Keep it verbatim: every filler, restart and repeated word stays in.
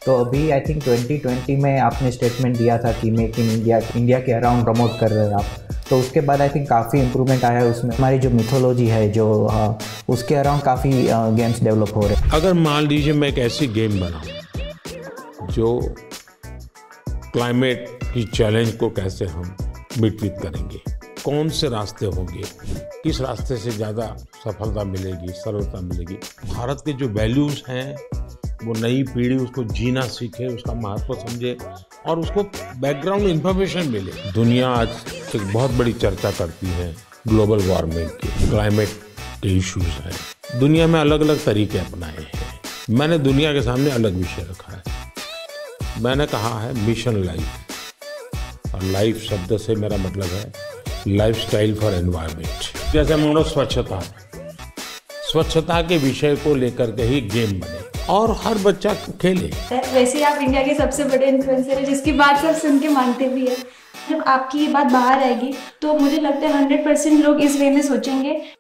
तो अभी I think twenty twenty में आपने स्टेटमेंट दिया था कि मेक इन इंडिया इंडिया के अराउंड प्रमोट कर रहे हैं आप, तो उसके बाद आई थिंक काफ़ी इम्प्रूवमेंट आया है उसमें। हमारी जो मिथोलॉजी है जो आ, उसके अराउंड काफ़ी गेम्स डेवलप हो रहे हैं। अगर मान लीजिए मैं एक ऐसी गेम बनाऊं जो क्लाइमेट की चैलेंज को कैसे हम मिटिगेट करेंगे, कौन से रास्ते होंगे, किस रास्ते से ज़्यादा सफलता मिलेगी, सरलता मिलेगी, भारत के जो वैल्यूज़ हैं वो नई पीढ़ी उसको जीना सीखे, उसका महत्व समझे और उसको बैकग्राउंड इन्फॉर्मेशन मिले। दुनिया आज एक बहुत बड़ी चर्चा करती है ग्लोबल वार्मिंग की, क्लाइमेट के इश्यूज हैं। दुनिया में अलग अलग तरीके अपनाए हैं। मैंने दुनिया के सामने अलग विषय रखा है। मैंने कहा है मिशन लाइफ, और लाइफ शब्द से मेरा मतलब है लाइफस्टाइल फॉर एनवायरनमेंट। जैसे मानो स्वच्छता, स्वच्छता के विषय को लेकर के ही गेम बने और हर बच्चा खेले। वैसे आप इंडिया के सबसे बड़े इन्फ्लुएंसर हैं जिसकी बात सब सुन के मानते भी है। जब आपकी ये बात बाहर आएगी तो मुझे लगता है हंड्रेड परसेंट लोग इस वे में सोचेंगे